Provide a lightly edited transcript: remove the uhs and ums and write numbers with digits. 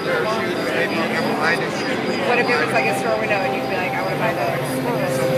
pair of shoes, maybe you can buy the shoes. What if it was like a store window and you'd be like, I want to buy those?